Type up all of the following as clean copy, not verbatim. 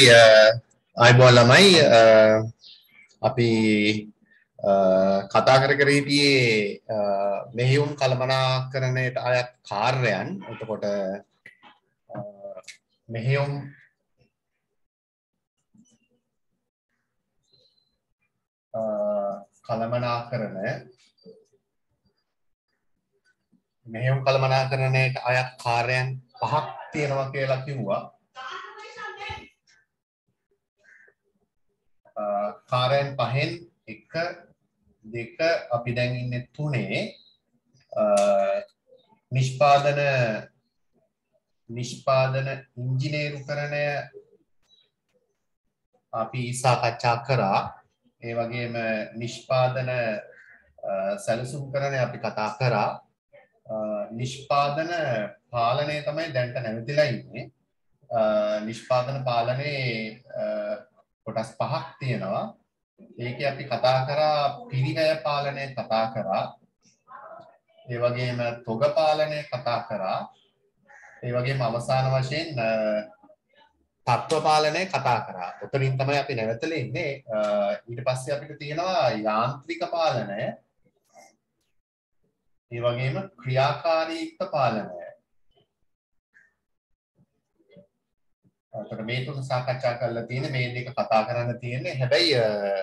අයිබෝන් ළමයි අපි කතා කර හිටියේ මෙහෙයුම් කළමනාකරණයට අයත් කාර්යයන්. එතකොට මෙහෙයුම් කළමනාකරණයට අයත් කාර්යයන් පහක් තියෙනවා කියලා කිව්වා. කාර්යයන් පහෙන් 1 2 අපි දැන් ඉන්නේ 3. නිෂ්පාදන ඉංජිනේරුකරණය අපි සාකච්ඡා කරා. ඒ වගේම නිෂ්පාදන සැලසුම්කරණය අපි කතා කරා. නිෂ්පාදන පාලනය තමයි දැන්ට නැවතිලා ඉන්නේ. නිෂ්පාදන පාලනයේ කොටස් පහක් තියෙනවා. ඒකේ අපි කතා කරා පිරිවැය පාලනය කතා කරා. ඒ වගේම තොග පාලනය කතා කරා. ඒ වගේම අවසාන වශයෙන් තත්ත්ව පාලනය කතා කරා. උතනින් තමයි අපි නැවතලා ඉන්නේ. ඊට පස්සේ අපිට තියෙනවා යාන්ත්‍රික පාලනය. ඒ වගේම ක්‍රියාකාරීත්ව පාලනය. අතට මේ තුන සාකච්ඡා කරලා තියෙන්නේ, මේ දෙක කතා කරන්න තියෙන්නේ. හැබැයි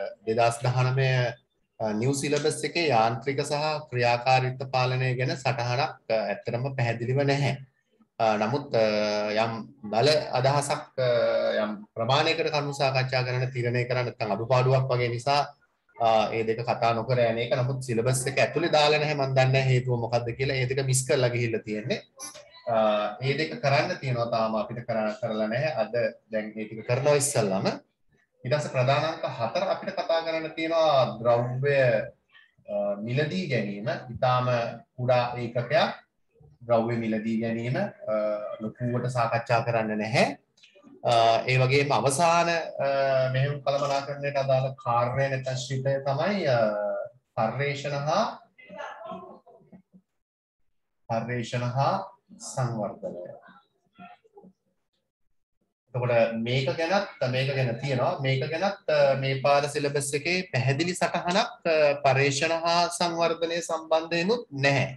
2019 නිව් සිලබස් එකේ යාන්ත්‍රික සහ ක්‍රියාකාරීත්ව පාලනය ගැන සටහනක් ඇත්තටම පැහැදිලිව නැහැ. නමුත් යම් බල අදහසක් යම් ප්‍රමාණයකට කරුණු සාකච්ඡා කරන්න තීරණය කරන්න නැත්නම් අඩුපාඩුවක් වගේ නිසා ඒ දෙක කතා නොකර යන එක. නමුත් සිලබස් එක ඇතුලේ දාලා නැහැ. මම දන්නේ නැහැ හේතුව මොකක්ද කියලා. ඒ දෙක මිස් කරලා ගිහිල්ලා තියෙන්නේ. ඒ දෙක කරන්න තියෙනවා තාම අපිට කරලා නැහැ. අද දැන් මේ ටික කරනවා ඉස්සල්ලාම. ඊට පස්සේ ප්‍රධානාංක 4 අපිට කතා කරන්න තියෙනවා ද්‍රව්‍ය මිලදී ගැනීම. ඊටාම කුඩා ඒකකයක් ද්‍රව්‍ය මිලදී ගැනීම ලොකුවට සාකච්ඡා කරන්න නැහැ. ඒ වගේම අවසාන මෙහෙයුම් කළමනාකරණයට අදාළ කාර්ය නැත්නම් ශ්‍රිතය තමයි පර්යේෂණ හා සංවර්ධනය. එතකොට මේක ගැන තියෙනවා. මේක ගැනත් මේ පාර සිලබස් එකේ පැහැදිලි සටහනක් පර්යේෂණ හා සංවර්ධනය සම්බන්ධයෙන්ුත් නැහැ.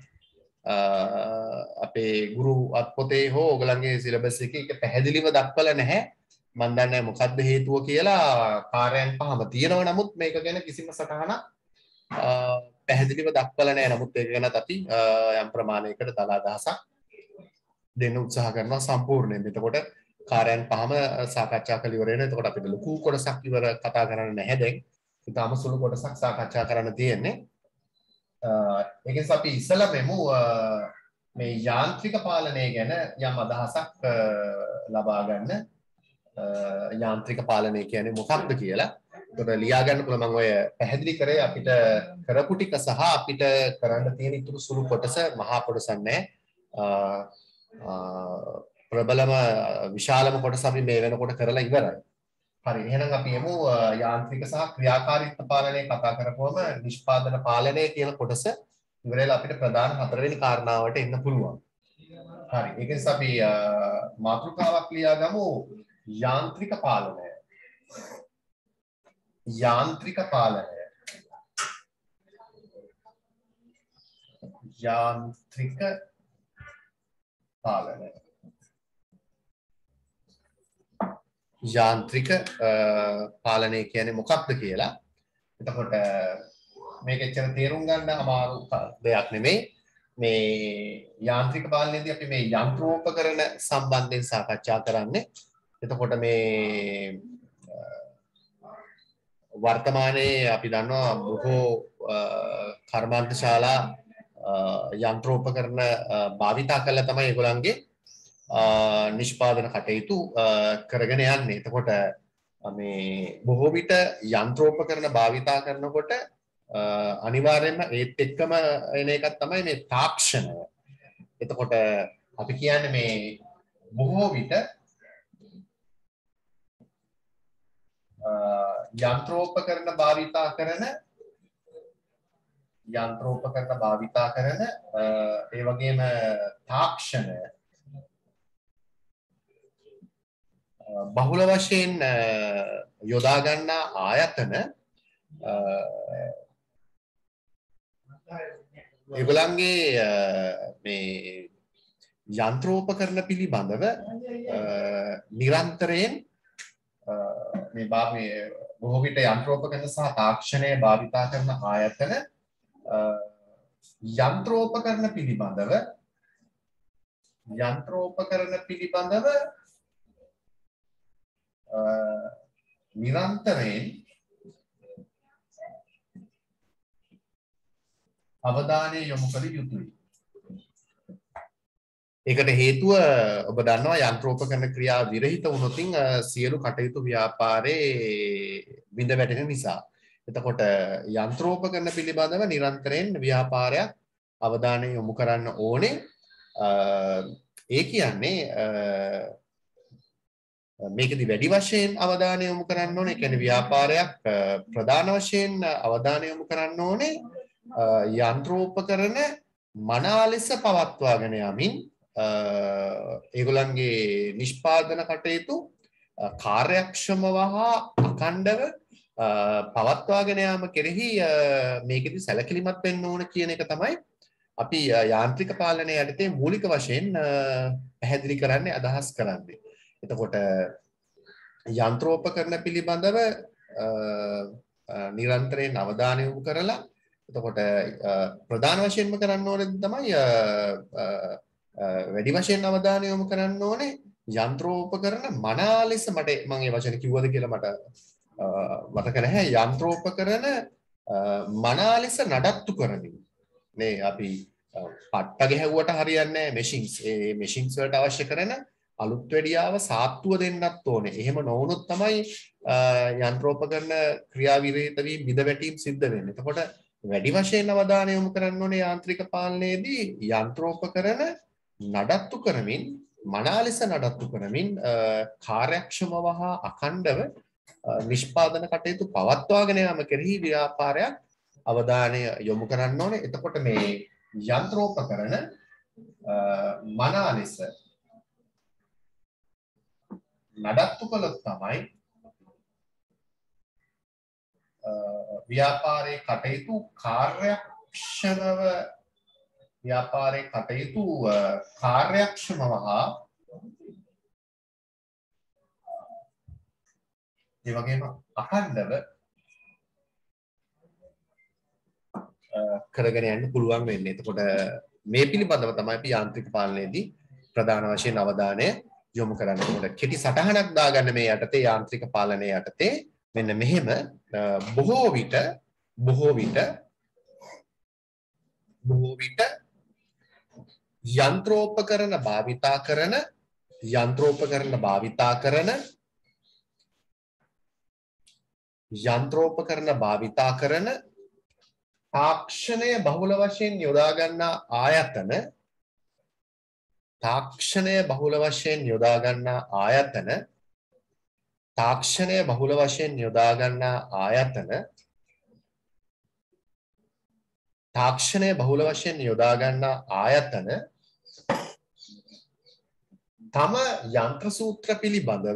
අපේ ගුරු අත්පොතේ හෝ ඔයගලන්ගේ සිලබස් එකේ ඒක පැහැදිලිව දක්වලා නැහැ. මම දන්නේ නැහැ මොකද්ද හේතුව කියලා. කාර්යයන් පහම තියෙනවා. නමුත් මේක ගැන කිසිම සටහනක් පැහැදිලිව දක්වලා නැහැ. නමුත් ඒක ගැනත් අපි යම් ප්‍රමාණයකට දල අදහසක් දෙන්න උත්සාහ කරනවා සම්පූර්ණයෙන්. එතකොට කාර්යයන් පහම සාකච්ඡා කරලා ඉවර වෙනවා. එතකොට අපිට ලොකු කොටසක් ඉවර කතා කරන්න නැහැ දැන්. ඊටාම සුළු කොටසක් සාකච්ඡා කරන්න තියෙන්නේ. ඒක නිසා අපි ඉස්සෙල්ලාම මේ යාන්ත්‍රික පාලනය ගැන යම් අදහසක් ලබා ගන්න. යාන්ත්‍රික පාලනය කියන්නේ මොකක්ද කියලා. ඒකට ලියා ගන්න පුළුවන්. මම ඔය පැහැදිලි කරේ අපිට කරපු ටික සහ අපිට කරන්න තියෙන ඉතුරු සුළු කොටස මහා කොටසක් නෑ. ප්‍රබලම විශාලම කොටස අපි මේ වෙනකොට කරලා ඉවරයි. හරි, එහෙනම් අපි යමු යාන්ත්‍රික සහ ක්‍රියාකාරීත්ව පාලනය කතා කරපුවම නිෂ්පාදන පාලනය කියන කොටස ඉවරලා අපිට ප්‍රධාන 4 වෙනි කාරණාවට එන්න පුළුවන්. හරි, ඒක නිසා අපි මාතෘකාවක් ලියා ගමු. යාන්ත්‍රික පාලනය. යාන්ත්‍රික පාලනය. යාන්ත්‍රික පාලනය. යාන්ත්‍රික පාලනය කියන්නේ මොකක්ද කියලා. එතකොට මේක එච්චර තේරුම් ගන්න අමාරු දෙයක් නෙමෙයි. මේ යාන්ත්‍රික පාලනයේදී අපි මේ යන්ත්‍රෝපකරණ සම්බන්ධයෙන් සාකච්ඡා කරන්නේ. එතකොට මේ වර්තමානයේ අපි දන්නවා බොහෝ කර්මාන්තශාලා යන්ත්‍රෝපකරණ භාවිතා කරලා තමයි ඒගොල්ලන්ගේ නිෂ්පාදන කටයුතු කරගෙන යන්නේ. එතකොට මේ බොහෝ විට යන්ත්‍රෝපකරණ භාවිතා කරනකොට අනිවාර්යයෙන්ම ඒත් එක්කම එන එකක් තමයි මේ තාක්ෂණය. එතකොට අපි කියන්නේ මේ බොහෝ විට යන්ත්‍රෝපකරණ භාවිතා කරන ඒ වගේම තාක්ෂණය බහුල වශයෙන් යොදා ගන්නා ආයතන ඒගොල්ලන්ගේ මේ යන්ත්‍රෝපකරණ පිළිබඳව නිරන්තරයෙන් මේ බොහෝ විට යන්ත්‍රෝපකරණ සහ තාක්ෂණය භාවිතා කරන ආයතන යන්ත්‍රෝපකරණ පිළිබඳව නිරන්තරයෙන් අවධානය යොමු කළ යුතුයි. ඒකට හේතුව ඔබ දන්නවා යන්ත්‍රෝපකරණ ක්‍රියා විරහිත වුණොත් සියලු කටයුතු ව්‍යාපාරයේ බිඳ වැටෙන නිසා. එතකොට යන්ත්‍රෝපකරණ පිළිබඳව නිරන්තරයෙන් ව්‍යාපාරයක් අවධානය යොමු කරන්න ඕනේ. ඒ කියන්නේ මේකදී වැඩි වශයෙන් අවධානය යොමු කරන්න ඕනේ. ඒ කියන්නේ ව්‍යාපාරයක් ප්‍රධාන වශයෙන් අවධානය යොමු කරන්න ඕනේ යන්ත්‍රෝපකරණ මනා ලෙස පවත්වාගෙන යමින් ඒගොල්ලන්ගේ නිෂ්පාදන කටයුතු කාර්යක්ෂමව හා අඛණ්ඩව පවත්වාගෙන යාම කෙරෙහි මේකෙදි සැලකිලිමත් වෙන්න ඕන කියන එක තමයි අපි යාන්ත්‍රික පාලනය යටතේ මූලික වශයෙන් පැහැදිලි කරන්නේ අදහස් කරන්නේ. එතකොට යන්ත්‍රෝපකරණ පිළිබඳව නිරන්තරයෙන් අවධානය යොමු කරලා එතකොට ප්‍රධාන වශයෙන්ම කරන්න ඕනේ තමයි වැඩි වශයෙන් අවධානය යොමු කරන්න ඕනේ යන්ත්‍රෝපකරණ මනා ලෙස මම මේ වචන කිව්වද කියලා මට මතක නැහැ. යන්ත්‍රෝපකරණ මනා ලෙස නඩත්තු කරමින් මේ අපි පට්ට ගැහුවට හරියන්නේ නැහැ. මෙෂින්ස් ඒ මෙෂින්ස් වලට අවශ්‍ය කරන අලුත් වැඩියාව සාත්තුව දෙන්නත් ඕනේ. එහෙම නොවුනොත් තමයි යන්ත්‍රෝපකරණ ක්‍රියාවිරහිත වීම බිඳ වැටීම් සිද්ධ වෙන්නේ. එතකොට වැඩි වශයෙන් අවධානය යොමු කරන්න ඕනේ යාන්ත්‍රික පාලනයේදී යන්ත්‍රෝපකරණ නඩත්තු කරමින් මනා ලෙස නඩත්තු කරමින් කාර්යක්ෂමව හා අඛණ්ඩව නිෂ්පාදන කටයුතු පවත්වාගෙන යාම කෙරෙහි ව්‍යාපාරයක් අවධානය යොමු කරන්න ඕනේ. එතකොට මේ යන්ත්‍රෝපකරණ මනා ලෙස නඩත්තු කළොත් තමයි ව්‍යාපාරයේ කටයුතු කාර්යක්ෂමව හා ඒ වගේම අඛණ්ඩව කරගෙන යන්න පුළුවන් වෙන්නේ. එතකොට මේ පිළිබඳව තමයි අපි යාන්ත්‍රික පාලනයේදී ප්‍රධාන වශයෙන් අවධානය යොමු කරන්නේ. එතකොට කෙටි සටහනක් දාගන්න මේ යටතේ යාන්ත්‍රික පාලනයේ යටතේ මෙන්න මෙහෙම බොහෝ විට යන්ත්‍රෝපකරණ භාවිතා කරන තාක්ෂණය බහුල වශයෙන් යොදා ගන්නා ආයතන තම යන්ත්‍ර සූත්‍ර පිළිබඳව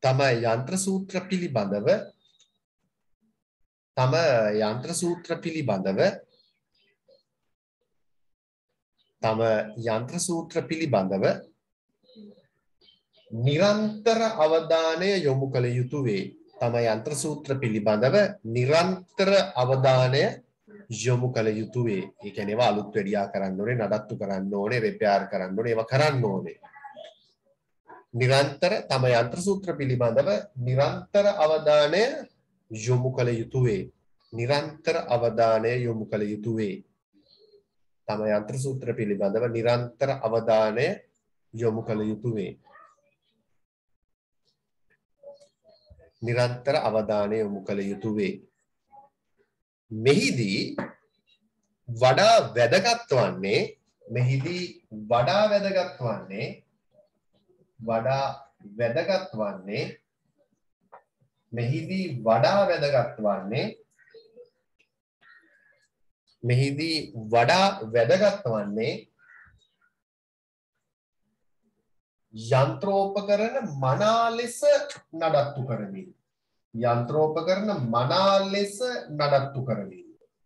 නිරන්තර අවධානය යොමු කළ යුතු වේ. තම යන්ත්‍ර සූත්‍ර පිළිබඳව නිරන්තර අවධානය යොමු කළ යුතු වේ. ඒ කියන්නේ ඒවා අලුත් වැඩියා කරන්න ඕනේ, නඩත්තු කරන්න ඕනේ, රිපෙයාර් කරන්න ඕනේ, ඒවා කරන්න ඕනේ. තම යන්ත්‍ර සූත්‍ර පිළිබඳව නිරන්තර අවධානය යොමු කළ යුතු වේ. තම යන්ත්‍ර සූත්‍ර පිළිබඳව නිරන්තර අවධානය යොමු කළ යුතු වේ. මෙහිදී වඩා වැදගත් වන්නේ යන්ත්‍රෝපකරණ මනා ලෙස නඩත්තු කරමින් යන්ත්‍රෝපකරණ මනා ලෙස නඩත්තු කරමින්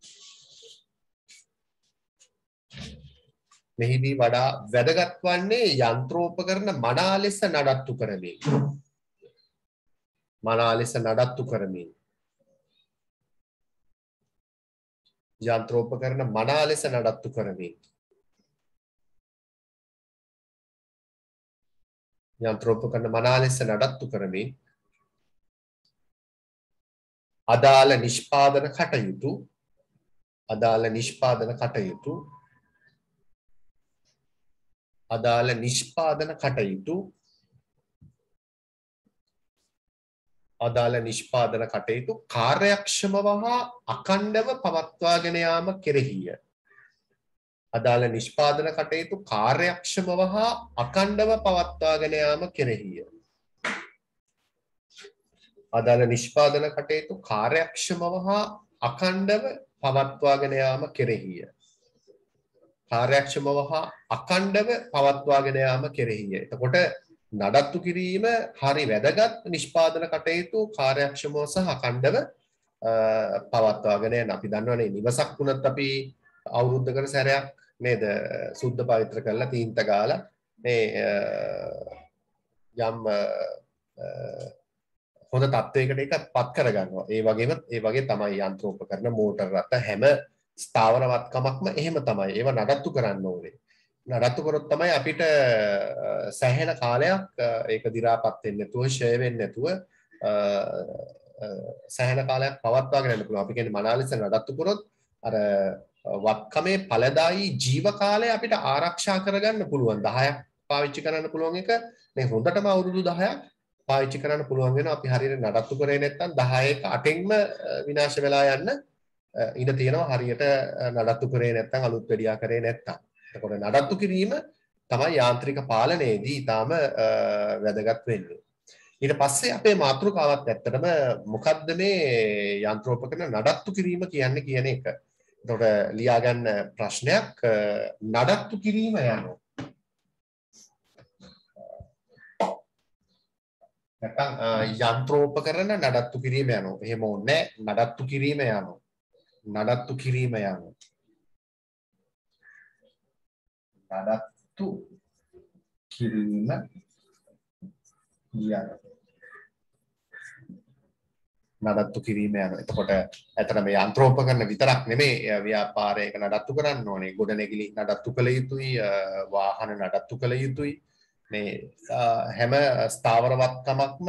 මෙහිදී වඩා වැදගත් වන්නේ යන්ත්‍රෝපකරණ මනා ලෙස නඩත්තු කරමින් මනා ලෙස නඩත්තු කරමින් යන්ත්‍රෝපකරණ මනා ලෙස නඩත්තු කරමින් යන්ත්‍රෝපකරණ මනා ලෙස නඩත්තු කරමින් අදාළ නිෂ්පාදන කටයුතු අදාළ නිෂ්පාදන කටයුතු අදාළ නිෂ්පාදන කටයුතු අදාළ නිෂ්පාදන කටයුතු කාර්යක්ෂමව හා අඛණ්ඩව පවත්වාගෙන යාම කෙරෙහිය. අදාළ නිෂ්පාදන කටයුතු කාර්යක්ෂමව හා අඛණ්ඩව පවත්වාගෙන යාම කෙරෙහිය. අදාළ නිෂ්පාදන කටයුතු කාර්යක්ෂමව හා අඛණ්ඩව පවත්වාගෙන යාම කෙරෙහිය. කාර්යක්ෂමව හා අඛණ්ඩව පවත්වාගෙන යාම කෙරෙහිය. එතකොට නඩත්තු කිරීම හරි වැදගත් නිෂ්පාදන කටයුතු කාර්යක්ෂමව සහ අඛණ්ඩව පවත්වාගෙන යන. අපි දන්නවනේ නිවසක් වුණත් අපි අවුරුද්දකට සැරයක් නේද සුද්ධ පවිත්‍ර කරලා තීන්ත ගාලා මේ යම් හොඳ තත්වයකට ඒක පත් කරගන්නවා. ඒ වගේ තමයි යන්ත්‍රෝපකරණ මෝටර රථ හැම ස්ථාවරවත්කමක්ම එහෙම තමයි. ඒවා නඩත්තු කරන්න ඕනේ. නඩත්තු කරොත් තමයි අපිට සෑහෙන කාලයක් ඒක දි รา පත් වෙන්නේ නැතුව ෂය වෙන්නේ නැතුව සෑහෙන කාලයක් පවත්වාගෙන යන්න පුළුවන්. අපි කියන්නේ මනාලෙස නඩත්තු කරොත් අර වත්කමේ ඵලදායී ජීව කාලය අපිට ආරක්ෂා කරගන්න පුළුවන්. 10ක් පාවිච්චි කරන්න පුළුවන් එක මේ හොඳටම අවුරුදු 10ක් පාවිච්චි කරන්න පුළුවන් වෙනවා. අපි හරියට නඩත්තු කරේ නැත්නම් 10ක 8න්ම විනාශ වෙලා යන්න ඉඩ තියෙනවා. හරියට නඩත්තු කරේ නැත්නම් අලුත් වෙඩියා කරේ නැත්නම්. එතකොට නඩත්තු කිරීම තමයි යාන්ත්‍රික පාලනයේදී ඊටාම වැදගත් වෙන්නේ. ඊට පස්සේ අපේ මාතෘකාවත් ඇත්තටම මොකද්ද මේ යන්ත්‍රෝපකරණ නඩත්තු කිරීම කියන්නේ කියන එක. එතකොට ලියා ගන්න ප්‍රශ්නයක් නඩත්තු කිරීම යනවා. නැත්නම් යන්ත්‍රෝපකරණ නඩත්තු කිරීම යනවා. එහෙම ඕනේ නඩත්තු කිරීම යනවා. නඩත්තු කිරීම යනවා. නඩත්තු කිරීම යනවා. නඩත්තු කිරීම යනවා. එතකොට ඇත්තට මේ යන්ත්‍රෝපකරණ විතරක් නෙමෙයි ව්‍යාපාරයක නඩත්තු කරන්න ඕනේ. ගොඩනැගිලි නඩත්තු කළ යුතුයි, වාහන නඩත්තු කළ යුතුයි. මේ හැම ස්ථාවරවත්කමක්ම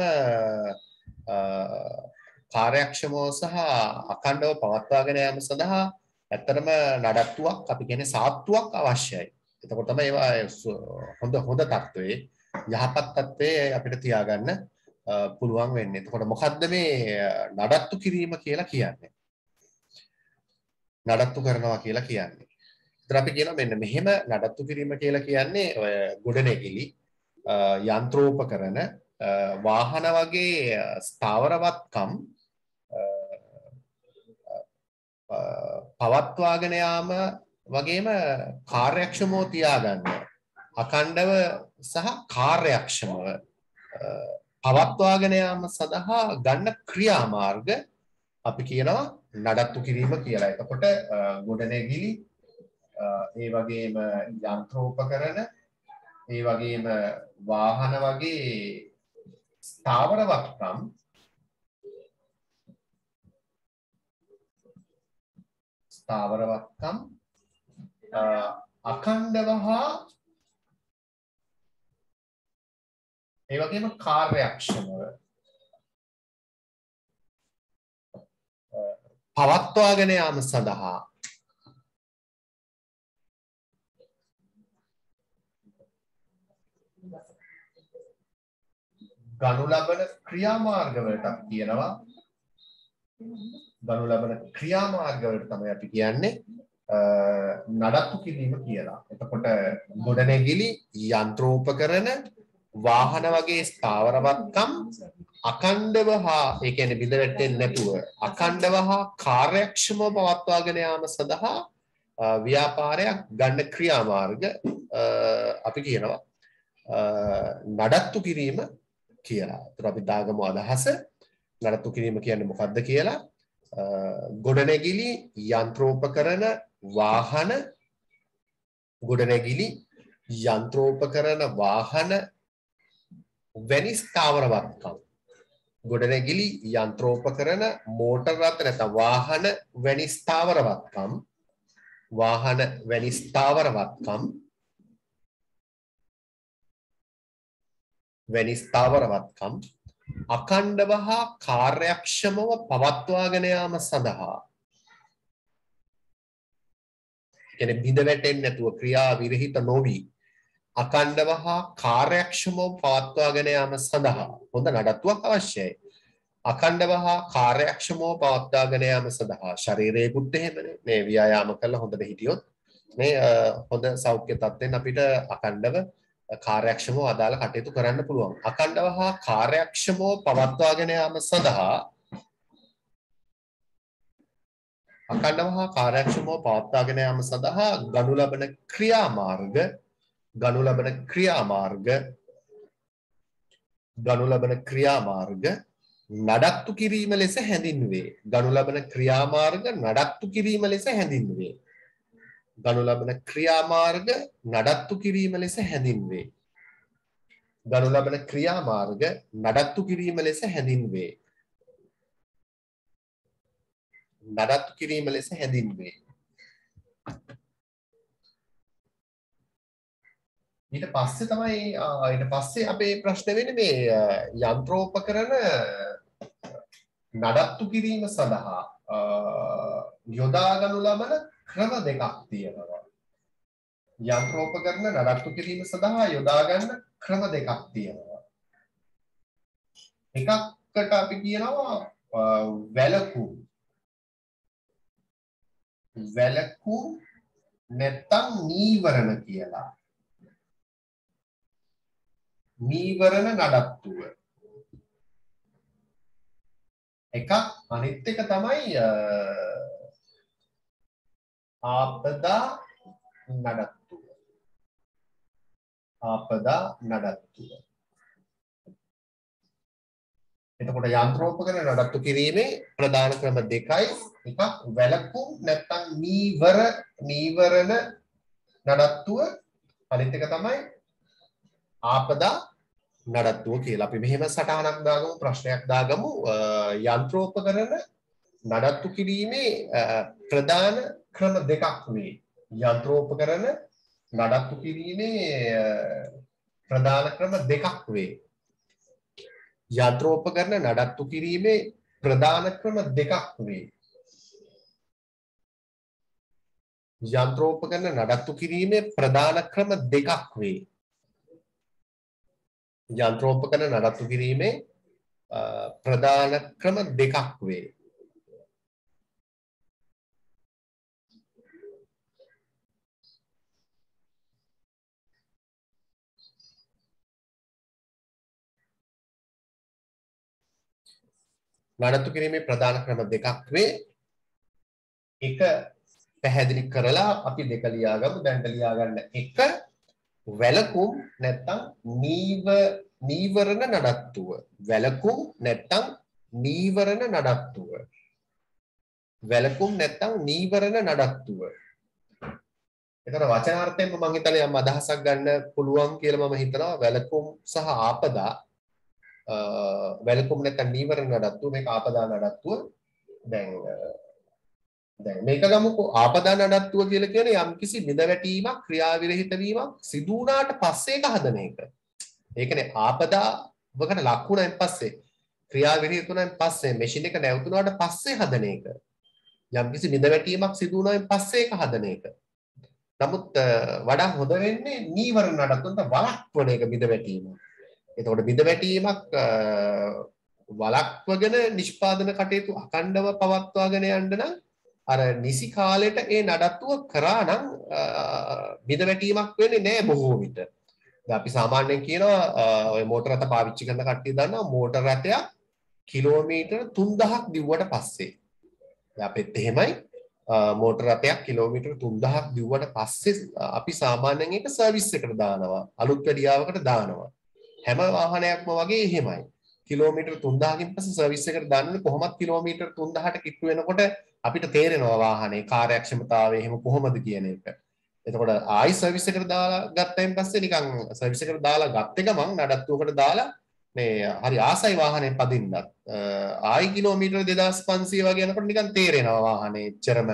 කාර්යක්ෂමව සහ අඛණ්ඩව පවත්වාගෙන යාම සඳහා ඇත්තටම නඩත්තුවක් අපි කියන්නේ සාත්තුවක් අවශ්‍යයි. එතකොට තමයි ඒවා හොඳ තත්ත්වයේ යහපත් තත්ත්වයේ අපිට තියාගන්න පුළුවන් වෙන්නේ. එතකොට මොකද්ද මේ නඩත්තු කිරීම කියලා කියන්නේ? නඩත්තු කරනවා කියලා කියන්නේ. ඒතර අපි කියනවා මෙන්න මෙහෙම නඩත්තු කිරීම කියලා කියන්නේ ඔය ගොඩනැගිලි යන්ත්‍රෝපකරණ වාහන වගේ ස්ථාවරවත්කම් පවත්වාගෙන යාම වගේම කාර්යක්ෂමව තියාගන්න අඛණ්ඩව සහ කාර්යක්ෂමව පවත්වාගෙන යාම සඳහා ගන්න ක්‍රියාමාර්ග අපි කියනවා නඩත්තු කිරීම කියලා. එතකොට ගොඩනැගිලි ඒ වගේම යන්ත්‍රෝපකරණ ඒ වගේම වාහන වගේ ස්ථාවරවත්කම් අඛණ්ඩව හා ඒ වගේම කාර්යක්ෂමව පවත්වාගෙන යාම සඳහා ගනු ලබන ක්‍රියාමාර්ගවලට අපි කියනවා ගනු ලබන ක්‍රියාමාර්ගවලට තමයි අපි කියන්නේ නඩත්තු කිරීම කියලා. එතකොට ගොඩනැගිලි යන්ත්‍රෝපකරණ වාහන වගේ ස්ථාවරවත්කම් අඛණ්ඩව හා ඒ කියන්නේ බිඳ වැටෙන්නේ නැතුව අඛණ්ඩව හා කාර්යක්ෂමව පවත්වාගෙන යාම සඳහා ව්‍යාපාරයක් ගන්න ක්‍රියාමාර්ග අපි කියනවා නඩත්තු කිරීම කියලා. ඒතර අපි දාගමු අදහස නඩත්තු කිරීම කියන්නේ මොකක්ද කියලා. ගොඩනැගිලි යන්ත්‍රෝපකරණ වාහන ගොඩනැගිලි යන්ත්‍රෝපකරණ වාහන වැනි ස්ථාවරවත්කම් ගොඩනැගිලි යන්ත්‍රෝපකරණ මෝටර රථ නැත්නම් වාහන වැනි ස්ථාවරවත්කම් අඛණ්ඩව හා කාර්යක්ෂමව පවත්වාගෙන යාම සඳහා කියන්නේ බිඳ වැටෙන්නේ නැතුව ක්‍රියා විරහිත නොවි අඛණ්ඩව හා කාර්යක්ෂමව පවත්වාගෙන යාම සඳහා හොඳ නඩත්තුවක් අවශ්‍යයි. අඛණ්ඩව හා කාර්යක්ෂමව පවත්වාගෙන යාම සඳහා ශරීරයකුත් එහෙමනේ මේ ව්‍යායාම කරලා හොඳට හිටියොත් මේ හොඳ සෞඛ්‍ය තත්ත්වෙන් අපිට අඛණ්ඩව කාර්යක්ෂමව අදාළ කටයුතු කරන්න පුළුවන්. අඛණ්ඩව හා කාර්යක්ෂමව පවත්වාගෙන යාම සඳහා ගනු ලබන ක්‍රියාමාර්ග නඩත්තු කිරීම ලෙස හැඳින්වේ. ගනු ලබන ක්‍රියාමාර්ග නඩත්තු කිරීම ලෙස හැඳින්වේ. ගනු ලබන ක්‍රියාමාර්ග නඩත්තු කිරීම ලෙස හැඳින්වේ. ගනු ලබන ක්‍රියාමාර්ග නඩත්තු කිරීම ලෙස හැඳින්වේ. නඩත්තු කිරීම ලෙස හැඳින්වේ. ඊට පස්සේ අපේ ප්‍රශ්න වෙන්නේ මේ යන්ත්‍රෝපකරණ නඩත්තු කිරීම සඳහා යොදා ගනු ලබන ක්‍රම දෙකක් තියෙනවා. යන්ත්‍රෝපකරණ නඩත්තු කිරීම සඳහා යොදා ගන්න ක්‍රම දෙකක් තියෙනවා. එකකට අපි කියනවා වැලකුම් නැත්තම් නීවරණ කියලා. නීවරණ නඩත්තුව එකක්. අනිත් එක තමයි ආපදා නඩත්තුව. එතකොට යන්ත්‍රෝපකරණ නඩත්තු කිරීමේ ප්‍රධාන ක්‍රම දෙකයි. එකක් වැලකුම් නැත්තම් නීවරණ නඩත්තුව. අනිත් එක තමයි ආපදා නඩත්තුව කියලා. අපි මෙහෙම සටහනක් දාගමු, ප්‍රශ්නයක් දාගමු. යන්ත්‍රෝපකරණ නඩත්තු කිරීමේ ප්‍රධාන ක්‍රම දෙකක් වේ. යන්ත්‍රෝපකරණ නඩත්තු කිරීමේ ප්‍රධාන ක්‍රම දෙකක් වේ. යන්ත්‍රෝපකරණ නඩත්තු කිරීමේ ප්‍රධාන ක්‍රම දෙකක් වේ. යන්ත්‍රෝපකරණ නඩත්තු කිරීමේ ප්‍රධාන ක්‍රම දෙකක් වේ. යන්ත්‍රෝපකරණ නඩත්තු කිරීමේ ප්‍රධාන ක්‍රම දෙකක් වේ. නඩත්තු කිරීමේ ප්‍රධාන ක්‍රම දෙකක් වේ. එක පැහැදිලි කරලා අපි දෙක ලියාගමු. දැන් ලියා ගන්න. එක වැලකුම් නැත්තම් නීවරණ නඩත්තුව. වැලකුම් නැත්තම් නීවරණ නඩත්තුව. වැලකුම් නැත්තම් නීවරණ නඩත්තුව. ඒතර වචනාර්ථයෙන්ම මම හිතන්නේ යම් අදහසක් ගන්න පුළුවන් කියලා මම හිතනවා. වැලකුම් සහ ආපදා වැලකුම් නැත්තම් නීවරණ නඩත්තුව, මේක ආපදා නඩත්තුව. දැන් මේක ගමුකෝ. ආපදා නඩත්තුව කියලා කියන්නේ යම්කිසි බිඳවැටීමක්, ක්‍රියාවිරහිත වීමක් සිදු වුණාට පස්සේ ඒක හදන එක. ඒ කියන්නේ ආපදාවකට ලක් වුණාන් පස්සේ, ක්‍රියාවිරහිත වුණාන් පස්සේ, මැෂින් එක නැවතුණාට පස්සේ හදන එක. යම්කිසි බිඳවැටීමක් සිදු වුණාන් පස්සේ ඒක හදන එක. නමුත් වඩා හොඳ වෙන්නේ නීවරණ නඩත්තුවට වළක්වන එක බිඳවැටීම. එතකොට බිඳවැටීමක් වළක්වගෙන නිෂ්පාදන කටයුතු අඛණ්ඩව පවත්වාගෙන යන්න නම් අර නිසි කාලෙට ඒ නඩත්තුව කරා නම් බිඳවැටීමක් වෙන්නේ නැහැ බොහෝ විට. දැන් අපි සාමාන්‍යයෙන් කියනවා ඔය මෝටර රථ පාවිච්චි කරන කට්ටිය දන්නවා මෝටර රථයක් කිලෝමීටර් 3000ක් දිව්වට පස්සේ. දැන් අපිත් එහෙමයි මෝටර රථයක් කිලෝමීටර් 3000ක් දිව්වට පස්සේ අපි සාමාන්‍යයෙන් ඒක සර්විස් එකට දානවා. අලුත් වැඩියාවකට දානවා. හැම වාහනයක්ම වගේ එහෙමයි. කිලෝමීටර් 3000කින් පස්සේ සර්විස් එකට දාන්නේ කොහොමද කිලෝමීටර් 3000ට කිට්ටු වෙනකොට අපිට තේරෙනවා වාහනේ කාර්යක්ෂමතාවය එහෙම කොහොමද කියන එක. එතකොට ආයි සර්විස් එකට දාලා ගත්තයින් පස්සේ නිකන් සර්විස් එකට දාලා ගත්ත ගමන් නඩත්තුවකට දාලා මේ හරි ආසයි වාහනේ පදින්නත් ආයි කිලෝමීටර් 2500 වගේ යනකොට නිකන් තේරෙනවා වාහනේ එච්චරම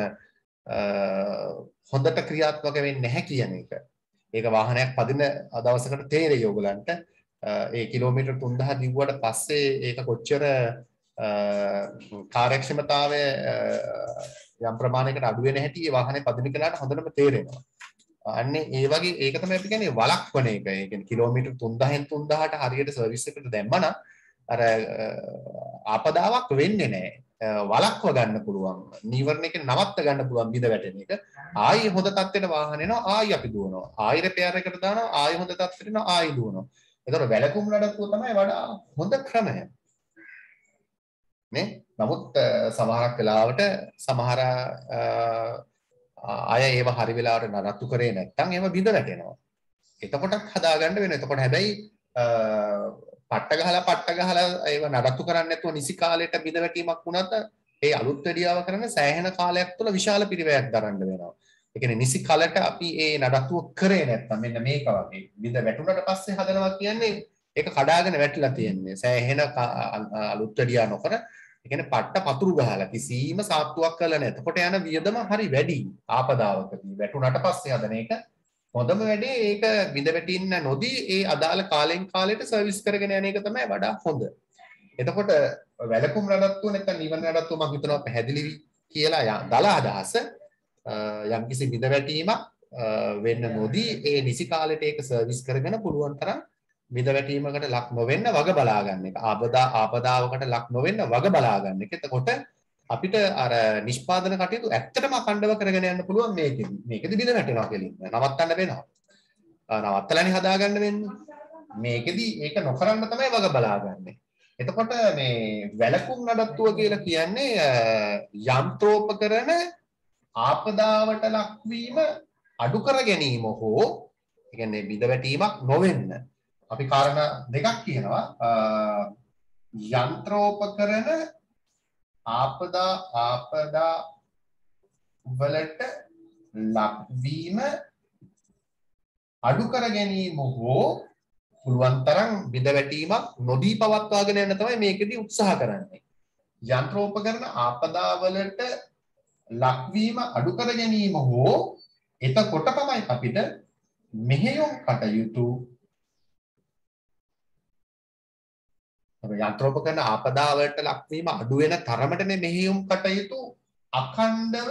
හොඳට ක්‍රියාත්මක වෙන්නේ නැහැ කියන එක. ඒක වාහනයක් පදින දවසකට තේරෙයි ඔයගලන්ට. ඒ කිලෝමීටර් 3000 දිව්වට පස්සේ ඒක කොච්චර කාර්යක්ෂමතාවය යම් ප්‍රමාණයකට අඩු වෙන හැටි ඒ වාහනේ පදින කෙනාට හොඳටම තේරෙනවා. අන්නේ ඒ වගේ ඒක තමයි අපි කියන්නේ වළක්වන එක. ඒ කියන්නේ කිලෝමීටර් 3000න් 3000ට හරියට සර්විස් එකට දැම්මනම් අර ආපදාවක් වෙන්නේ නැහැ. වළක්ව ගන්න පුළුවන්. නීවරණයක නවත්ත ගන්න පුළුවන් බිඳ වැටෙන එක. ආයි හොඳ තත්ත්වෙට වාහන එනවා ආයි අපි දුවනවා. ආයි රිපෙයාර් එකට දානවා ආයි හොඳ තත්ත්වෙට එනවා ආයි දුවනවා. ඒතකොට වැලකුම් නඩත්තුව තමයි වඩා හොඳ ක්‍රමය. නේ? නමුත් සමහරක් වෙලාවට සමහර අය ඒව හරි වෙලාවට නඩත්තු කරේ නැත්නම් ඒව බිඳ වැටෙනවා. එතකොටත් හදාගන්න වෙනවා. එතකොට හැබැයි පට්ට ගහලා ඒව නඩත්තු කරන්නේ නැතුව නිසි කාලයට බිඳ වැටීමක් වුණත් ඒ අලුත් වැඩියාව කරන සෑහෙන කාලයක් තුළ විශාල පිරිවැයක් දරන්න වෙනවා. ඒ කියන්නේ නිසි කාලයට අපි ඒ නඩත්තුව කරේ නැත්නම් මෙන්න මේක වගේ බිඳ වැටුණට පස්සේ හදනවා කියන්නේ ඒක කඩාගෙන වැටිලා තියෙන්නේ. සෑහෙන අලුත් වැඩියා නොකර ඒ කියන්නේ පට්ට පතුරු ගහලා කිසිම සාත්තුවක් කරලා නැහැ. එතකොට යන වියදම හරි වැඩි. ආපදාවකදී වැටුණට පස්සේ හදන එක හොඳම වැඩේ ඒක බිඳ වැටින්න නොදී ඒ අදාළ කාලෙන් කාලයට සර්විස් කරගෙන යන එක තමයි වඩා හොඳ. එතකොට වැලකුම් නඩත්තුව නැත්නම් නිවන නඩත්තුව මම හිතනවා පැහැදිලි කියලා දල අදහස යම්කිසි බිඳ වැටීමක් වෙන්න නොදී ඒ නිසි කාලයට ඒක සර්විස් කරගෙන පුළුවන් තරම් බිඳ වැටීමකට ලක් නොවෙන්න වග බලා ගන්න එක. ආපදාවකට ලක් නොවෙන්න වග බලා ගන්න එක. එතකොට අපිට අර නිෂ්පාදන කටයුතු ඇත්තටම අඛණ්ඩව කරගෙන යන්න පුළුවන් මේකෙදි. මේකෙදි බිඳ වැටෙනවා කෙලින්ම. නවත්තන්න වෙනවා. නවත්තලානේ හදාගන්න වෙන්නේ. මේකෙදි ඒක නොකරන්න තමයි වග බලාගන්නේ. එතකොට මේ වැලකුම් නඩත්තුව කියලා කියන්නේ යන්ත්‍රෝපකරණ ආපදාවට ලක්වීම අඩු කර ගැනීම හෝ ඒ කියන්නේ බිඳ වැටීමක් නොවෙන්න. අපි කාරණා දෙකක් කියනවා. යන්ත්‍රෝපකරණ ආපදා වලට ලක්වීම අඩු කර ගැනීම හෝ පුළුවන් තරම් බිඳ වැටීමක් නොදී පවත්වාගෙන යන්න තමයි මේකෙදී උත්සාහ කරන්නේ. යන්ත්‍රෝපකරණ ආපදා වලට ලක්වීම අඩු කර ගැනීම හෝ එතකොට තමයි අපිට මෙහෙයුම් කටයුතු යන්ත්‍රෝපකරණ ආපදා වලට ලක්වීම අඩු වෙන තරමටනේ මෙහෙයුම් කටයුතු අඛණ්ඩව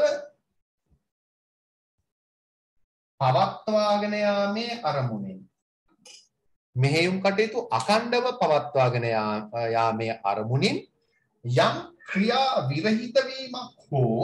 පවත්වාගෙන යාමේ අරමුණෙන් මෙහෙයුම් කටයුතු අඛණ්ඩව පවත්වාගෙන යාමේ අරමුණින් යම් ක්‍රියා විරහිත වීමක් හෝ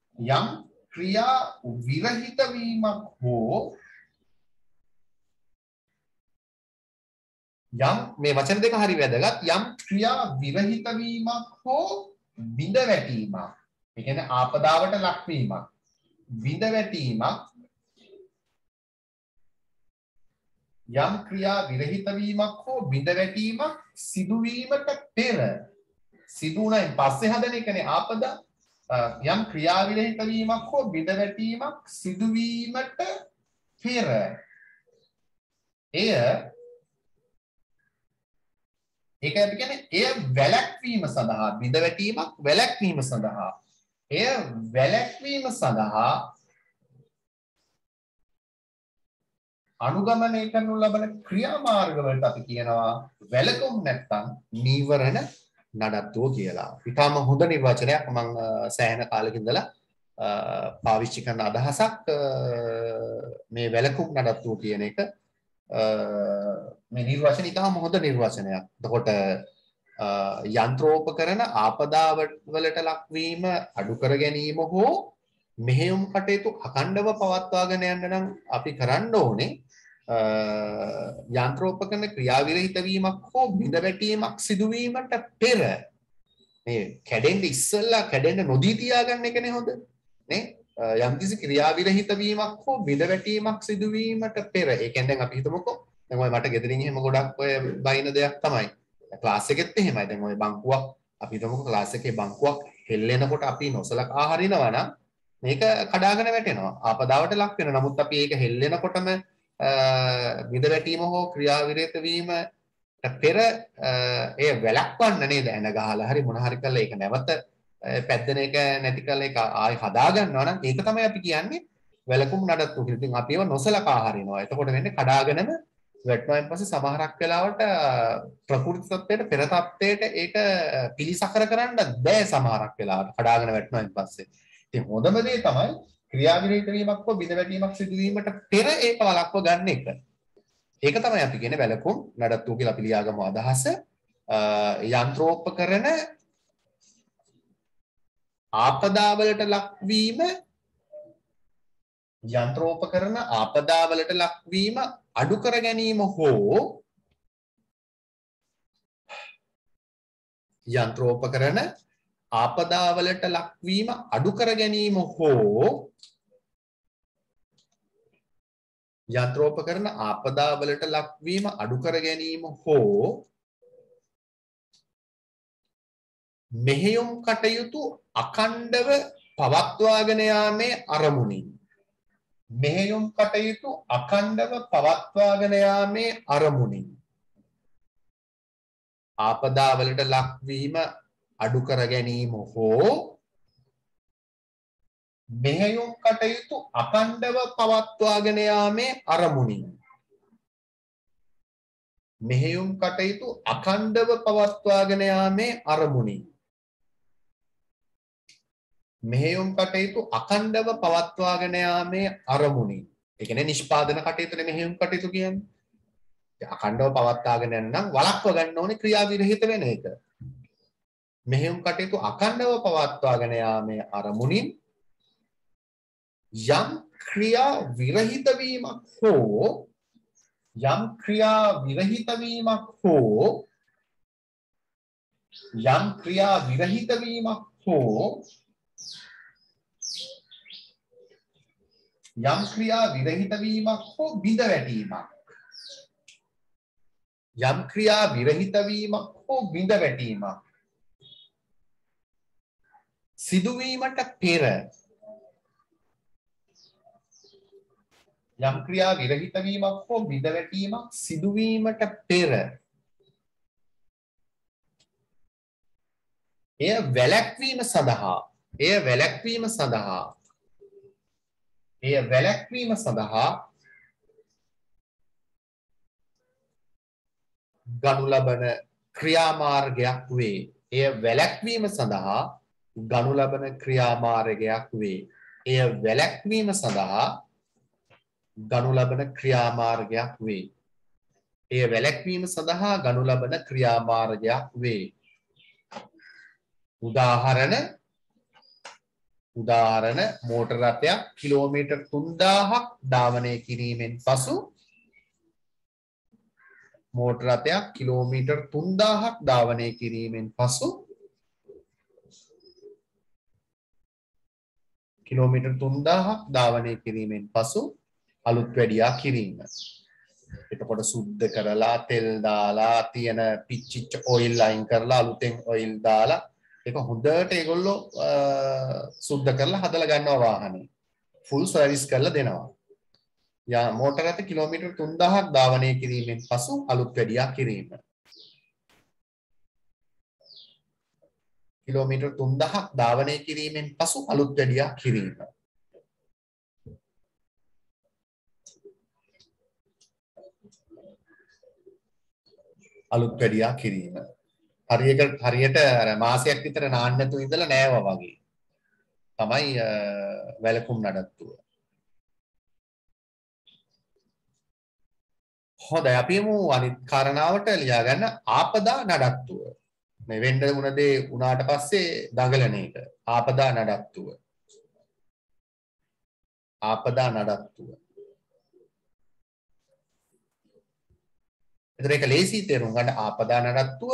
යම් මේ වචන දෙක හරි වැදගත්. යම් ක්‍රියා විරහිත වීමක් හෝ බිඳ වැටීමක්. ඒ කියන්නේ ආපදාවට ලක්වීමක්. බිඳ වැටීමක් යම් ක්‍රියා විරහිත වීමක් හෝ බිඳ වැටීමක් සිදුවීමට පෙර සිදු වුණායින් පස්සේ හදන එකනේ ආපදා. යම් ක්‍රියා විරහිත වීමක් හෝ බිඳ වැටීමක් සිදුවීමට පෙර ඒක අපි කියන්නේ එය වැළැක්වීම සඳහා බිඳ වැටීමක් වැළැක්වීම සඳහා එය වැළැක්වීම සඳහා අනුගමනය කරනු ලබන ක්‍රියාමාර්ග වලට අපි කියනවා වැළකුම් නැත්නම් නීවරණ නඩත්තුව කියලා. ඊටම හොඳ නිර්වචනයක් මම සෑහෙන කාලෙක ඉඳලා පාවිච්චි කරන අදහසක් මේ වැළකුම් නඩත්තුව කියන එක. මේ නිර්වචන ඊටම හොඳ නිර්වචනයක්. එතකොට යන්ත්‍රෝපකරණ ආපදා වලට ලක්වීම අඩු කර ගැනීම හෝ මෙහෙයුම් කටයුතු අඛණ්ඩව පවත්වාගෙන යන්න නම් අපි කරන්න ඕනේ යන්ත්‍රෝපකරණ ක්‍රියාවිරහිත වීමක් හෝ බිඳ වැටීමක් සිදුවීමට පෙර මේ කැඩෙන්න ඉස්සෙල්ලා කැඩෙන්න නොදී තියාගන්න එකනේ හොඳ නේ. යම්කිසි ක්‍රියා විරහිත වීමක් හෝ බිඳ වැටීමක් සිදුවීමට පෙර ඒ කියන්නේ දැන් අපි හිතමුකෝ දැන් ඔය මට ගෙදරින් එහෙම ගොඩක් ඔය බයින දෙයක් තමයි ක්ලාස් එකෙත් එහෙමයි දැන් ඔය බංකුවක් අපි හිතමුකෝ ක්ලාස් එකේ බංකුවක් හෙල්ලෙනකොට අපි නොසලකා හරිනවා නම් මේක කඩාගෙන වැටෙනවා ආපදාවට ලක් වෙනවා නමුත් අපි ඒක හෙල්ලෙනකොටම බිඳ වැටීම හෝ ක්‍රියා විරහිත වීම පෙර ඒ වැළක්වන්න නේද එන ගහලා හරි මොන හරි කරලා ඒක නැවත පැද්දෙන එක නැති කරලා ඒක ආයෙ හදා ගන්නවා නම් ඒක තමයි අපි කියන්නේ වැලකුම් නඩත්තු කියලා. ඉතින් අපි ඒව නොසලකා හරිනවා. එතකොට වෙන්නේ කඩාගෙනම වැටෙනායින් පස්සේ සමහරක් වෙලාවට ප්‍රකෘති තත්ත්වයට පෙර තත්ත්වයට ඒක පිළිසකර කරන්න බෑ සමහරක් වෙලාවට කඩාගෙන වැටෙනායින් පස්සේ. ඉතින් හොඳම දේ තමයි ක්‍රියා විරහිත වීමක් හෝ බිඳ වැටීමක් සිදුවීමට පෙර ඒක වළක්ව ගන්න එක. ඒක තමයි අපි කියන්නේ වැලකුම් නඩත්තු කියලා අපි ලියාගමු අදහස. යන්ත්‍රෝපකරණ ආපදාවලට ලක්වීම යන්ත්‍රෝපකරණ ආපදාවලට ලක්වීම අඩු කර ගැනීම හෝ යන්ත්‍රෝපකරණ ආපදාවලට ලක්වීම අඩු කර ගැනීම හෝ යන්ත්‍රෝපකරණ ආපදාවලට ලක්වීම අඩු කර ගැනීම හෝ මෙහෙයුම් කටයුතු අඛණ්ඩව පවත්වාගෙන යාමේ අරමුණින් මෙහෙයුම් කටයුතු අඛණ්ඩව පවත්වාගෙන යාමේ අරමුණින් ආපදාවලට ලක්වීම අඩු කර ගැනීම හෝ මෙහෙයුම් කටයුතු අඛණ්ඩව පවත්වාගෙන යාමේ අරමුණින් මෙහෙයුම් කටයුතු අඛණ්ඩව පවත්වාගෙන යාමේ අරමුණින් මෙහෙයුම් කටයුතු අඛණ්ඩව පවත්වාගෙන යාමේ අරමුණින් ඒ කියන්නේ නිෂ්පාදන කටයුතුනේ මෙහෙයුම් කටයුතු කියන්නේ අඛණ්ඩව පවත්වාගෙන යන්න නම් වළක්ව ගන්න ඕනේ ක්‍රියා විරහිත වෙන එක මෙහෙයුම් කටයුතු අඛණ්ඩව පවත්වාගෙන යාමේ අරමුණින් යම් ක්‍රියා විරහිත වීමක් හෝ යම් ක්‍රියා විරහිත වීමක් හෝ යම් ක්‍රියා විරහිත වීමක් හෝ යම් ක්‍රියා විරහිත වීමක් හෝ බිඳ වැටීමක් යම් ක්‍රියා විරහිත වීමක් හෝ බිඳ වැටීමක් සිදුවීමට පෙර යම් ක්‍රියා විරහිත වීමක් හෝ බිඳ වැටීමක් සිදුවීමට පෙර එය වැළැක්වීම සඳහා ගනු ලබන ක්‍රියාමාර්ගයක් වේ. එය වැළැක්වීම සඳහා ගනු ලබන ක්‍රියාමාර්ගයක් වේ. එය වැළැක්වීම සඳහා ගනු ලබන ක්‍රියාමාර්ගයක් වේ. එය වැළැක්වීම සඳහා ගනු ලබන ක්‍රියාමාර්ගයක් වේ. උදාහරණ මෝටර රථයක් කිලෝමීටර් 3000ක් ධාවනය කිරීමෙන් පසු මෝටර රථයක් කිලෝමීටර් 3000ක් ධාවනය කිරීමෙන් පසු කිලෝමීටර් 3000ක් ධාවනය කිරීමෙන් පසු අලුත් වැඩියා කිරීම. එතකොට සුද්ධ කරලා තෙල් දාලා තියෙන පිච්චිච්ච ඔයිල් අයින් කරලා අලුතෙන් ඔයිල් දාලා ඒක හොඳට ඒගොල්ලෝ සුද්ධ කරලා හදලා ගන්නවා වාහනේ. ෆුල් සර්විස් කරලා දෙනවා. යා මෝටර රථ කිලෝමීටර් 3000ක් ධාවනය කිරීමෙන් පසු අලුත් වැඩියා කිරීම. කිලෝමීටර් 3000ක් ධාවනය කිරීමෙන් පසු අලුත් වැඩියා කිරීම. අලුත් වැඩියා කිරීම. හරියට අර මාසයක් විතර නාන්න නැතුව ඉඳලා නෑවා වගේ. තමයි වැලකුම් නඩත්තුව. හොඳයි අපි යමු අනිත් කාරණාවට ලියා ගන්න ආපදා නඩත්තුව. මේ වෙන්න උන දේ උනාට පස්සේ දඟලන එක. ආපදා නඩත්තුව. ආපදා නඩත්තුව. එතන ඒක ලේසි තේරුම් ගන්න ආපදා නඩත්තුව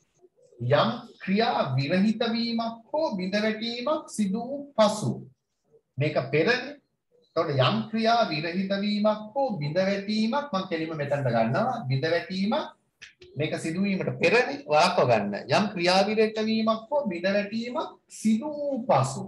යම් ක්‍රියා විරහිත වීමක් හෝ බිඳ වැටීමක් සිදු වූ පසු මේක පෙරනේ. එතකොට යම් ක්‍රියා විරහිත වීමක් හෝ බිඳ වැටීමක් මම කෙලින්ම මෙතනට ගන්නවා. බිඳ වැටීමක් මේක සිදුවීමට පෙරනේ වළක්ව ගන්න. යම් ක්‍රියා විරහිත වීමක් හෝ බිඳ වැටීමක් සිදු වූ පසු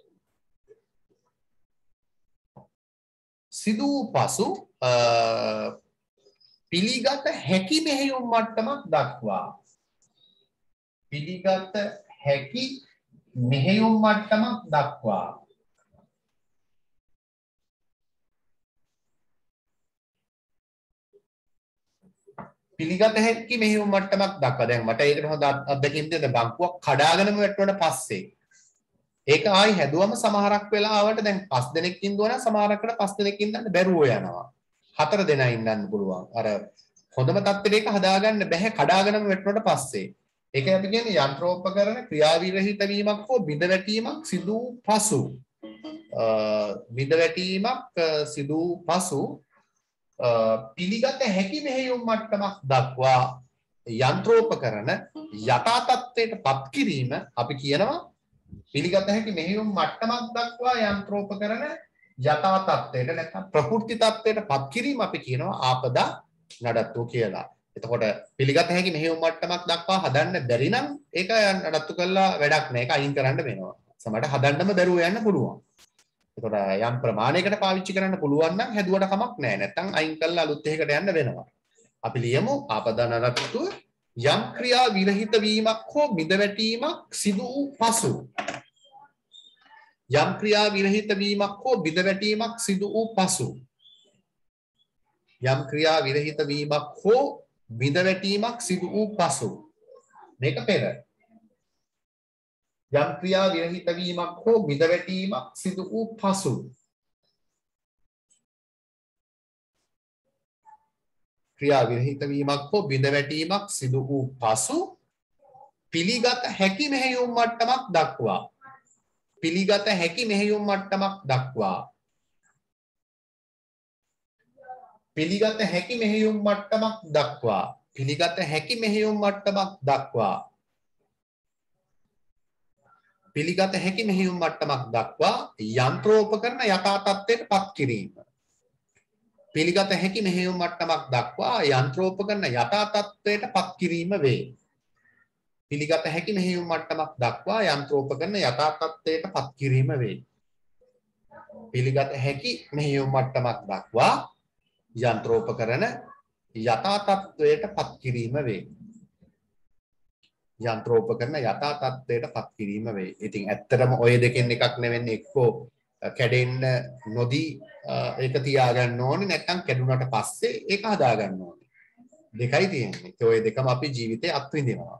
පිළිගත හැකි මෙහෙයුම් මට්ටමක් දක්වා පිළිගත හැකි මෙහෙයුම් මට්ටමක් දක්වා පිළිගත හැකි මෙහෙයුම් මට්ටමක් දක්වා. දැන් මට ඒකට හොඳ අත්දැකීම් දෙන්න බංකුවක් කඩාගෙනම වැටුණාට පස්සේ ඒක ආයි හැදුවම සමහරක් වෙලාවට දැන් 5 දෙනෙක් ඉඳුවා නම් සමහරකට 5 දෙනෙක් ඉඳන්න බැරුව යනවා. 4 දෙනා ඉන්නන්න පුළුවන්. අර හොඳම තත්ත්වෙට ඒක හදාගන්න බැහැ කඩාගෙනම වැටුණාට පස්සේ. ඒකයි අපි කියන්නේ යන්ත්‍රෝපකරණ ක්‍රියාවිරහිත වීමක් හෝ බිඳ වැටීමක් සිදු පසු බිඳ වැටීමක් සිදු පසු පිළිගත හැකි මෙහෙයුම් මට්ටමක් දක්වා යන්ත්‍රෝපකරණ යථා තත්ත්වයට පත් කිරීම අපි කියනවා පිළිගත හැකි මෙහෙයුම් මට්ටමක් දක්වා යන්ත්‍රෝපකරණ යථා තත්ත්වයට නැත්නම් ප්‍රකෘති තත්ත්වයට පත් කිරීම අපි කියනවා ආපදා නඩත්තු කියලා. එතකොට පිළිගත හැකි මෙහෙයුම් මට්ටමක් දක්වා හදන්න බැරි නම් ඒක නඩත්තු කළා වැඩක් නෑ. ඒක අයින් කරන්න වෙනවා. සමහරට හදන්නම බැරුව යන්න පුළුවන්. එතකොට යම් ප්‍රමාණයකට පාවිච්චි කරන්න පුළුවන් නම් හැදුවට කමක් නෑ. නැත්නම් අයින් කළා අලුත් එකකට යන්න වෙනවා. අපි ලියමු ආපදා නඩත්තුව යම් ක්‍රියා විරහිත වීමක් හෝ බිඳ වැටීමක් සිදු වූ පසු යම් ක්‍රියා විරහිත වීමක් හෝ බිඳ වැටීමක් සිදු වූ පසු යම් ක්‍රියා විරහිත වීමක් හෝ බිඳ වැටීමක් සිදු වූ පසු මේක පෙර යම් ක්‍රියා විරහිත වීමක් හෝ බිඳ වැටීමක් සිදු වූ පසු ක්‍රියා විරහිත වීමක් හෝ බිඳ වැටීමක් සිදු වූ පසු පිළිගත හැකි මෙහෙයුම් මට්ටමක් දක්වා පිළිගත හැකි මෙහෙයුම් මට්ටමක් දක්වා පිළිගත හැකි මෙහෙයුම් මට්ටමක් දක්වා පිළිගත හැකි මෙහෙයුම් මට්ටමක් දක්වා පිළිගත හැකි මෙහෙයුම් මට්ටමක් දක්වා යන්ත්‍රෝපකරණ යථා තත්ත්වයට පත් කිරීම පිළිගත හැකි මෙහෙයුම් මට්ටමක් දක්වා යන්ත්‍රෝපකරණ යථා තත්ත්වයට පත් කිරීම වේ. පිළිගත හැකි මෙහෙයුම් මට්ටමක් දක්වා යන්ත්‍රෝපකරණ යථා තත්ත්වයට පත් කිරීම වේ. පිළිගත හැකි මෙහෙයුම් මට්ටමක් දක්වා යන්ත්‍රෝපකරණ යථා තත්ත්වයට පත් කිරීම වේ. යන්ත්‍රෝපකරණ යථා තත්ත්වයට පත් කිරීම වේ. ඉතින් ඇත්තටම ඔය දෙකෙන් එකක් නෙවෙන්නේ එක්කෝ කැඩෙන්න නොදී ඒක තියාගන්න ඕනේ නැත්නම් කැඩුනට පස්සේ ඒක හදාගන්න ඕනේ. දෙකයි තියෙන්නේ. ඒ ඔය දෙකම අපි ජීවිතේ අත්විඳිනවා.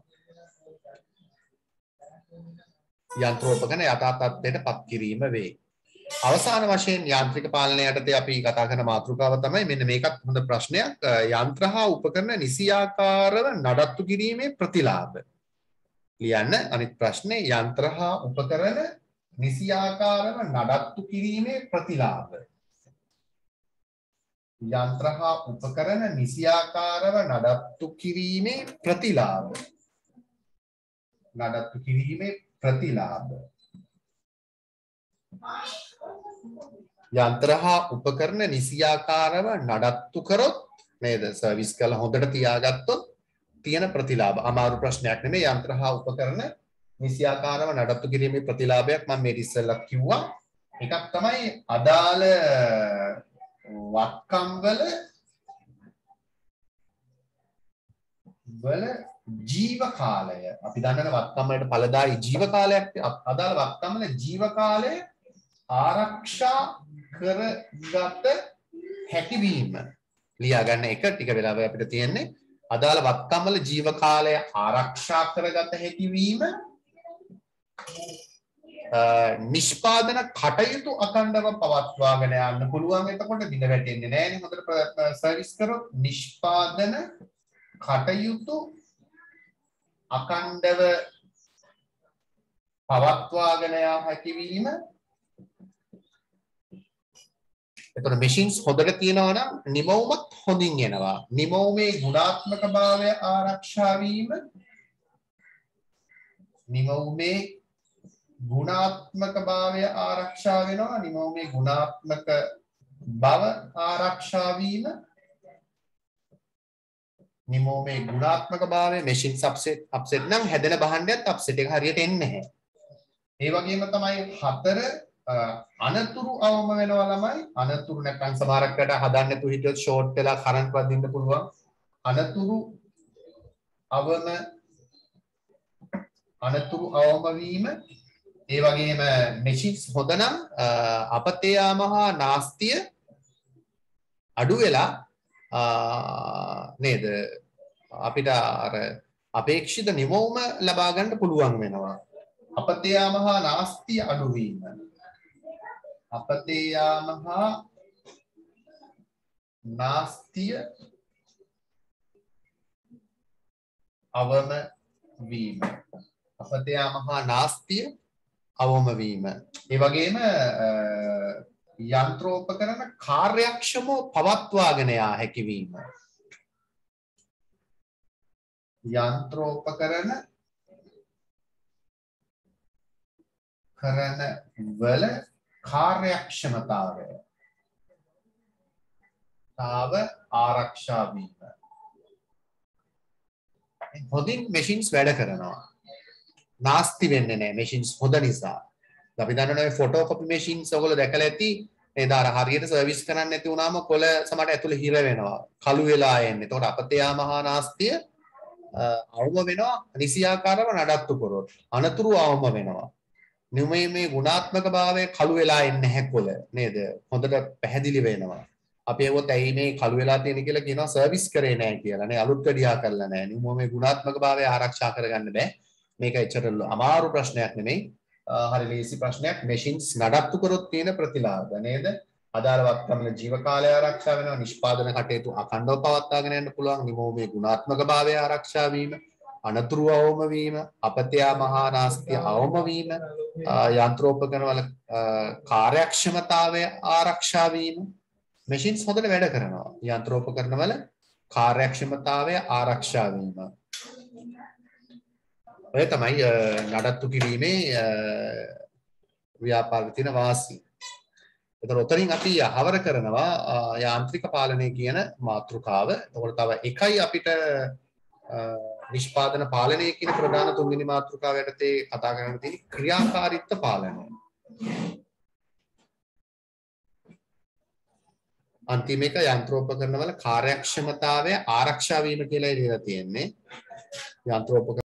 යන්ත්‍රෝපකරණ යථා තත්ත්වයට පත් කිරීම වේ. අවසාන වශයෙන් යාන්ත්‍රික පාලනය යටතේ අපි කතා කරන මාතෘකාව තමයි මෙන්න මේකත් හොඳ ප්‍රශ්නයක්. යන්ත්‍ර හා උපකරණ නිසියාකාරව නඩත්තු කිරීමේ ප්‍රතිලාභ. ලියන්න අනිත් ප්‍රශ්නේ යන්ත්‍ර හා උපකරණ නිසියාකාරව නඩත්තු කිරීමේ ප්‍රතිලාභ. යන්ත්‍ර හා උපකරණ නිසියාකාරව නඩත්තු කිරීමේ ප්‍රතිලාභ. නඩත්තු කිරීමේ ප්‍රතිලාභ. යන්ත්‍ර හා උපකරණ නිසියාකාරව නඩත්තු කරොත් නේද සර්විස් කළ හොඳට තියාගත්තොත් තියෙන ප්‍රතිලාභ. අමාරු ප්‍රශ්නයක් නෙමෙයි. යන්ත්‍ර හා උපකරණ නිසියාකාරව නඩත්තු කිරීමේ ප්‍රතිලාභයක් මම මේ ඉස්සෙල්ලා කිව්වා. එකක් තමයි අදාළ වත්කම් වල ජීව කාලය. අපි දන්නන වත්කම් වලට ඵලදායි ජීව කාලයක් අදාළ වත්කම් වල ජීව කාලය ආරක්ෂා කරගත හැකි වීම. ලියා ගන්න එක ටික වෙලාවක් අපිට තියෙන්නේ අදාළ වත්කම් වල ජීව කාලය ආරක්ෂා කරගත හැකි වීම නිෂ්පාදන කටයුතු අඛණ්ඩව පවත්වාගෙන යන්න පුළුවන්. එතකොට දින වැටෙන්නේ නැහැ නේ හොඳට සර්විස් කරොත්. නිෂ්පාදන කටයුතු අඛණ්ඩව පවත්වාගෙන යා හැකි වීම. එතකොට machines හොඳට තියෙනවා නම් නිමවුමත් හොඳින් එනවා. නිමවුමේ ගුණාත්මක භාවය ආරක්ෂා වීම. නිමවුමේ ගුණාත්මක භාවය ආරක්ෂා වෙනවා. නිමෝමේ ගුණාත්මක බව ආරක්ෂා වීම. නිමෝමේ ගුණාත්මක භාවය machine upset නම් හැදෙන භාණ්ඩයත් upset එක හරියට එන්නේ නැහැ. ඒ වගේම තමයි 4 අනතුරු අවම වෙනවා ළමයි. අනතුරු නැත්නම් සමහරකට හදන්න නැතුව හිටියොත් ෂෝට් වෙලා කරන්ට් වදින්න පුළුවන්. අනතුරු අවම වීම. ඒ වගේම machines හොඳ නම් අපතේ යාම හා නාස්තිය අඩු වෙලා නේද අපිට අර අපේක්ෂිත නිමවුම ලබා ගන්න පුළුවන් වෙනවා. අපතේ යාම හා නාස්තිය අඩු වීම. අපතේ යාම හා නාස්තිය අවම වීම. අපතේ යාම හා නාස්තිය අවම වීම. ඒ වගේම යන්ත්‍රෝපකරණ කාර්යක්ෂමව පවත්වාගෙන යා හැකි වීම. යන්ත්‍රෝපකරණ වල කාර්යක්ෂමතාවය ආරක්ෂා වීම. හොඳින් machines වැඩ කරනවා. නාස්ති වෙන්නේ නැහැ machines හොඳ නිසා. අපි දන්නවනේ ෆොටෝකොපි machines ඔයගොල්ලෝ දැකලා ඇති. නේද අර හරියට සර්විස් කරන්න නැති වුණාම කොළ සමහරට ඇතුලේ හිර වෙනවා. කළු වෙලා එන්නේ. එතකොට අපතේ යාම හා නාස්තිය අවම වෙනවා නිසියාකාරව නඩත්තු කරොත්. අනතුරු අවම වෙනවා. නිමේ ගුණාත්මක භාවය කළු වෙලා එන්නේ නැහැ කොළ නේද? හොඳට පැහැදිලි වෙනවා. අපි ඒවත් ඇයි මේ කළු වෙලා තියෙන කියලා කියනවා සර්විස් කරේ නැහැ කියලා නේ අලුත් වැඩියා කරලා නැහැ. නිමේ ගුණාත්මක භාවය ආරක්ෂා කරගන්න බෑ. මේක එච්චර අමාරු ප්‍රශ්නයක් නෙමෙයි. හරි ලේසි ප්‍රශ්නයක්. machines නඩත්තු කරොත් තියෙන ප්‍රතිලාභ නේද? අදාළවත්කම ජීව කාලය ආරක්ෂා වෙනවා. නිෂ්පාදන කටයුතු අඛණ්ඩව පවත්වාගෙන යන්න පුළුවන්. නිමෝමේ ගුණාත්මක භාවය ආරක්ෂා වීම, අනතුරු අවම වීම, අපතයා මහා නාස්තිය අවම වීම, යන්ත්‍රෝපකරණ වල කාර්යක්ෂමතාවය ආරක්ෂා වීම. machines හොඳට වැඩ කරනවා. යන්ත්‍රෝපකරණ වල කාර්යක්ෂමතාවය ආරක්ෂා වීම. ඔය තමයි නඩත්තු කිරීමේ ව්‍යාපාරික තියෙන වාසි. එතකොට උතරින් අපි අවර කරනවා යාන්ත්‍රික පාලනය කියන මාතෘකාව. එතකොට තව එකයි අපිට නිෂ්පාදන පාලනය කියන ප්‍රධාන තුන්වෙනි මාතෘකාව යටතේ කතා කරන්න තියෙන ක්‍රියාකාරීත්ව පාලනය. අන්තිම එක යන්ත්‍රෝපකරණ වල කාර්යක්ෂමතාවය ආරක්ෂා වීම කියලා ඉතිලා තියෙන්නේ. යන්ත්‍රෝපකරණ